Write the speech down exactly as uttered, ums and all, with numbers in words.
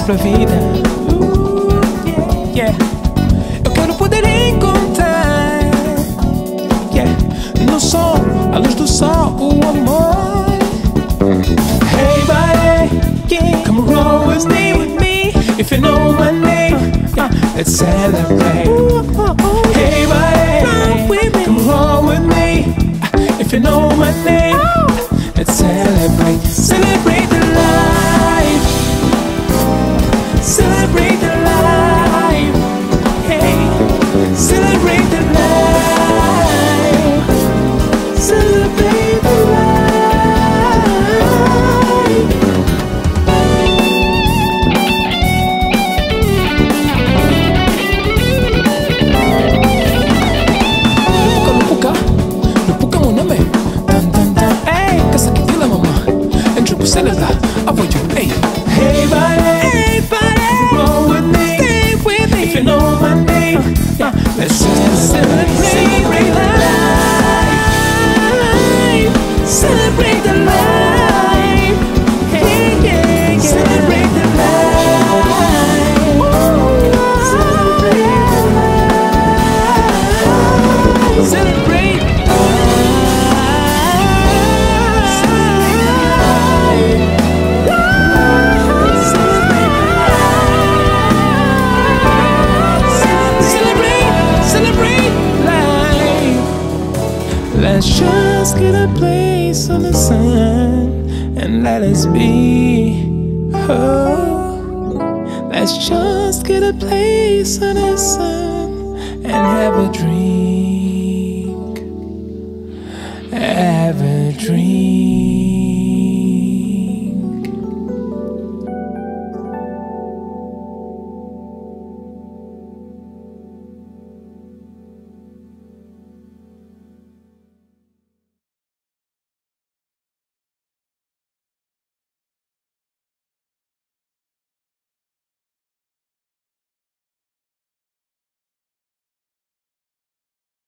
pra vida. Uh, yeah, yeah. Eu quero poder encontrar, yeah, no sol, a luz do sol, o amor. Hey buddy, yeah, come roll with me, with me. If you know my name, yeah, let's celebrate. Hey buddy, come roll with me. If you know my name, let's celebrate. Celebrate the life. Celebrate the life. Hey, celebrate the life. Celebrate the life. Lupuka, lupuka, lupuka mon nome. Tan tan tan, hey, kasa kitila mama. And triple cellular, avoid you, hey. Hey buddy, hey buddy, roll with me, stay with me. If you know my name, yeah, let's celebrate, celebrate the life, celebrate the life. Hey yeah, yeah, celebrate the life, celebrate the life, celebrate the Let's just get a place on the sun and let us be. Oh, let's just get a place on the sun and have a dream.